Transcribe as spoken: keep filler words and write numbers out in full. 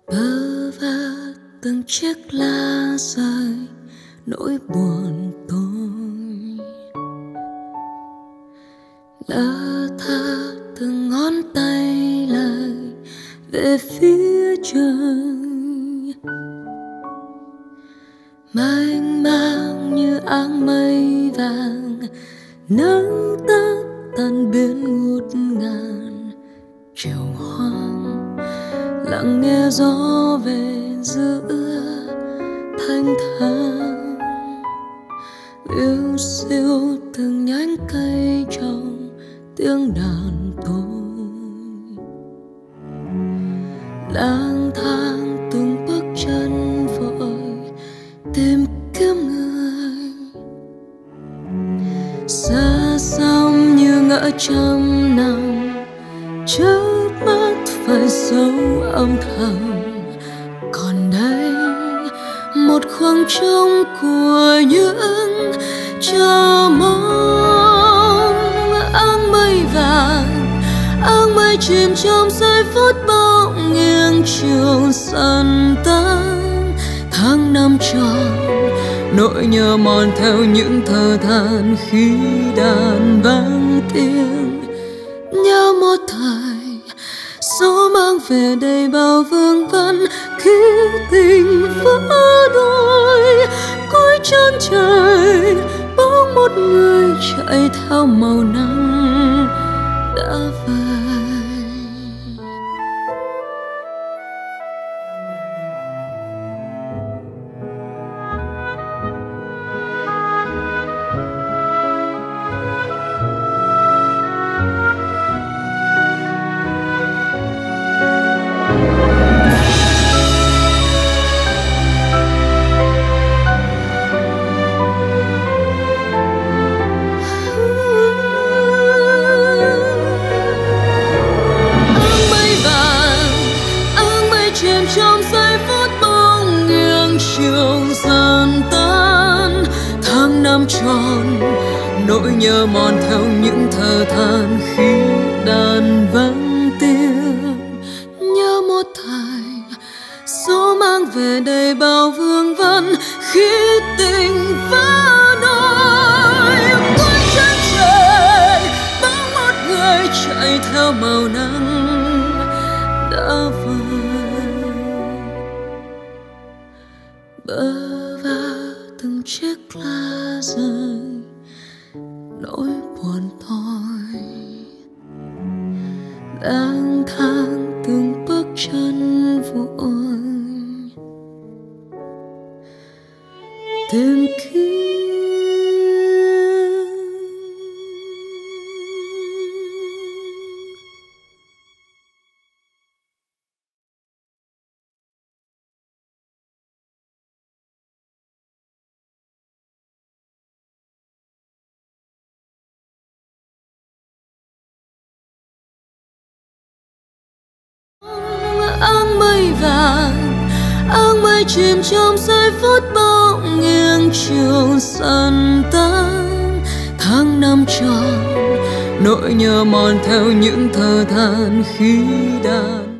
Bơ vơ từng chiếc lá rơi nỗi buồn tôi, lơ thơ từng ngón tay lời về phía trời, mênh mang như áng mây vàng nắng tắt tan biến ngút ngàn. Chiều hoang lặng nghe gió về giữa thanh thang, liu xiu từng nhánh cây trong tiếng đàn tôi, lang thang từng bước chân vội tìm kiếm người, xa xăm như ngỡ trăm năm chớp mắt phải sâu âm thầm. Còn đây một khoảng trống của những chờ mong, áng mây vàng áng mây chìm trong giây phút bỗng nghiêng chiều dần tan. Tháng năm tròn nỗi nhớ mòn theo những thở than khi đàn vang tiếng. Nhớ một thời gió mang về đầy bao vương vấn khi tình vỡ đôi. Cuối chân trời bóng một người chạy theo màu nắng đã về. Trong giây phút bóng nghiêng chiều dần tan. Tháng năm tròn nỗi nhớ mòn theo những thở than khi đàn vang tiếng. Nhớ một thời gió mang về đầy bao vương vấn khi tình vỡ đôi. Cuối chân trời bóng một người chạy theo màu nắng đã vơi. Bơ vơ từng chiếc lá rơi nỗi buồn tôi, lang thang từng bước chân vội tìm kiếm. Áng mây vàng áng mây chìm trong giây phút bỗng nghiêng chiều dần tan. Tháng năm tròn nỗi nhớ mòn theo những thở than khi đàn